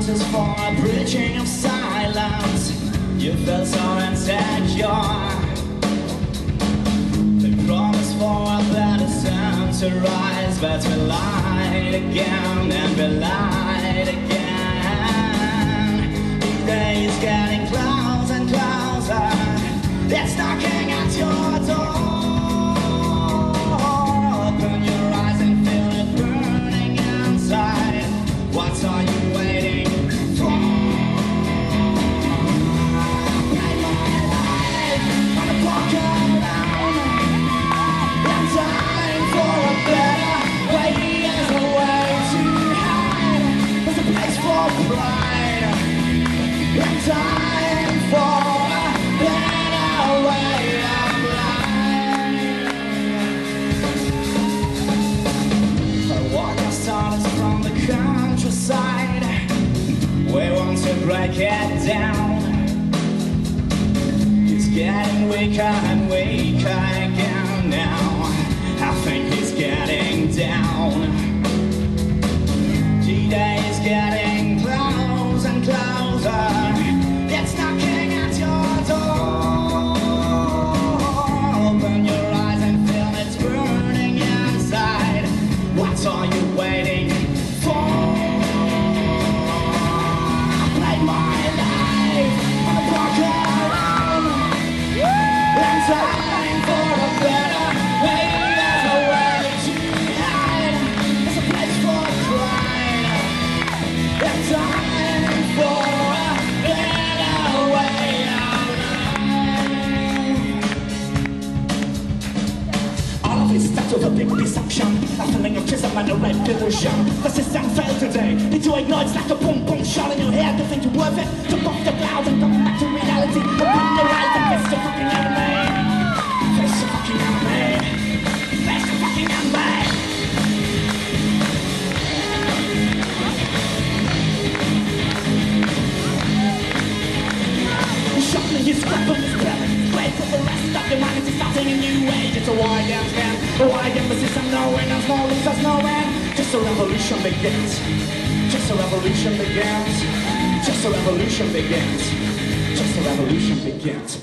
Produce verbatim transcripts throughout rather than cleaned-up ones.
promises for a bridging of silence. You felt so insecure. The promise for a better sun to rise, but we lied again and we lied again. Each day is getting closer and closer. It's knocking at your door. Open your eyes and feel it burning inside. What are you waiting for? Play my life on a clock around. And time for a better way. There's a way to hide. There's a place for pride. And time for a better way of life. A walk I started from the countryside. We want to break it down. It's getting weaker and weaker again now. I think he's getting down. D-Day is getting close and closer. It's knocking at your door. Open your eyes and feel it's burning inside. What are you waiting for? I played my life on a block around. And time for a better way. There's a way to hide. There's a place for pride. And time for a better way of life. All of it starts with a big deception. A feeling of chisel and a red delusion. The system failed today. Did you ignore it's like a boom boom shot in your head? You think you're worth it? Jump off the clouds and come back to reality. Open your eyes and face the fucking enemy. Face the fucking enemy. Face the fucking enemy. Shuffling his weapon is belly. Wait for the rest of humanity starting a new age. It's a war against them. A war against the system, no winners, no losers, no end. Just a revolution begins. Just a revolution begins. Just a revolution begins. Just a revolution begins.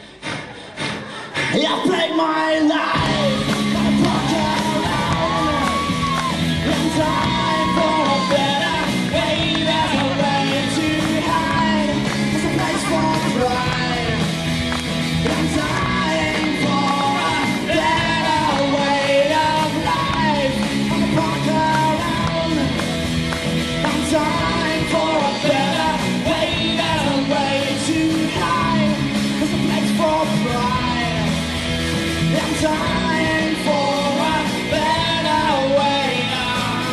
I played my life on a block around. In time for a better way. There's a way to hide. There's a place for pride. In time for a better way of life. On a block around. In time for a better way. There's a way to hide. There's a place for pride. And time for a better way of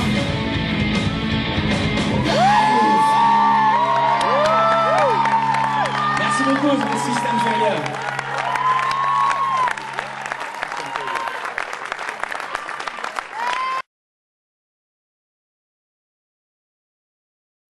life. Merci beaucoup, c'est le système Failure.